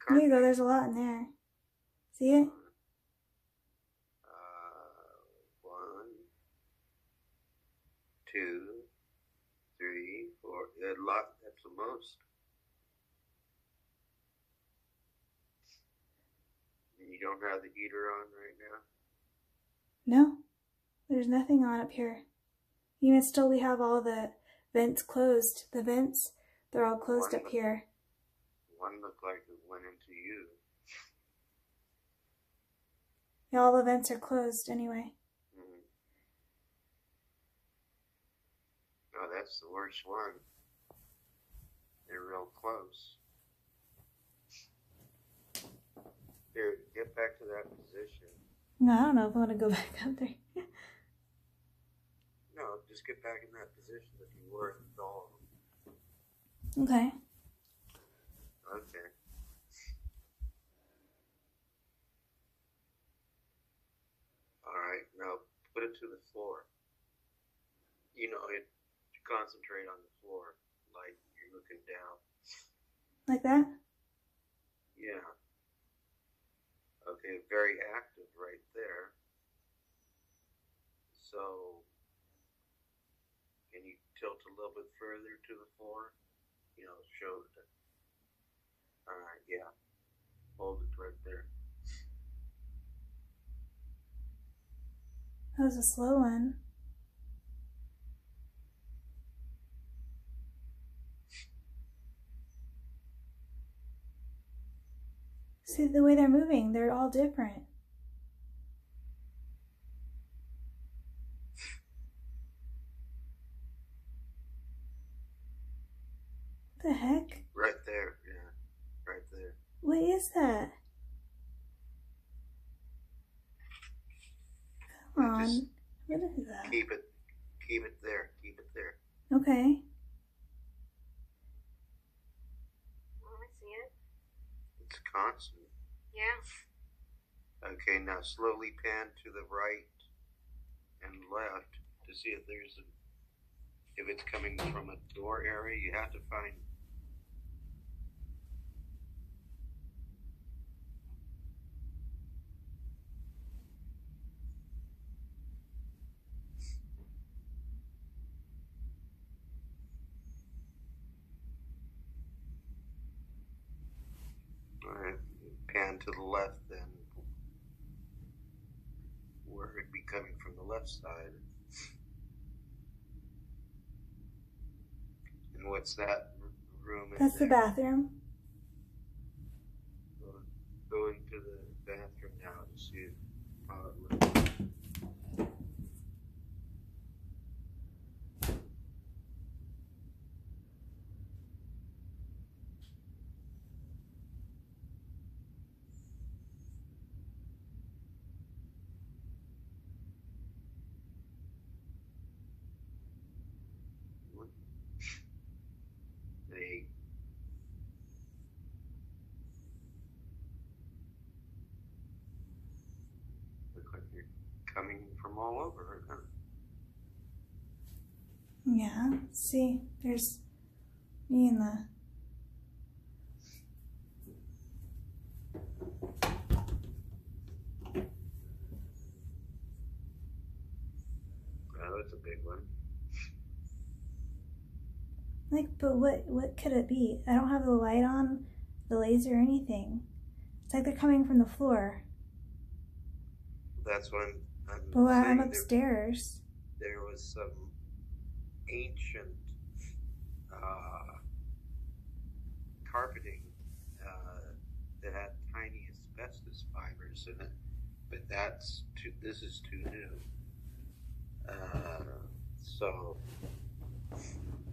There you go, there's a lot in there. See it? 1, 2, 3, 4. A lot, that's the most. And you don't have the heater on right now? No, there's nothing on up here. Even still, we have all the vents closed. The vents, they're all closed up here. One looked like it went into you. Yeah, all the vents are closed anyway. Oh, that's the worst one. They're real close. Here, get back to that position. No, I don't know if I want to go back up there. No, just get back in that position if you were in the dog. Okay. Okay. Alright, now put it to the floor. You know, concentrate on the floor, like you're looking down. Like that? Yeah. Okay, very active right there. So, can you tilt a little bit further to the floor? You know, show it. Alright, yeah. Hold it right there. That was a slow one. See the way they're moving, they're all different. What the heck? Right there, yeah. Right there. What is that? Come on. What is that? Keep it there. Keep it there. Okay. Oh, I see it. It's constant. Yeah. Okay, now slowly pan to the right and left to see if if it's coming from a door area. You have to find. Alright, pan to the left then, where it'd be coming from the left side. And what's that room in That's there? the bathroom. Go into the bathroom now to see how it looks. They look like they're coming from all over. Huh? Yeah. See, there's me in the... Oh, that's a big one. Like, but what could it be? I don't have the light on, the laser or anything. It's like they're coming from the floor. That's when But I'm upstairs. There was some ancient carpeting that had tiny asbestos fibers in it, but this is too new. So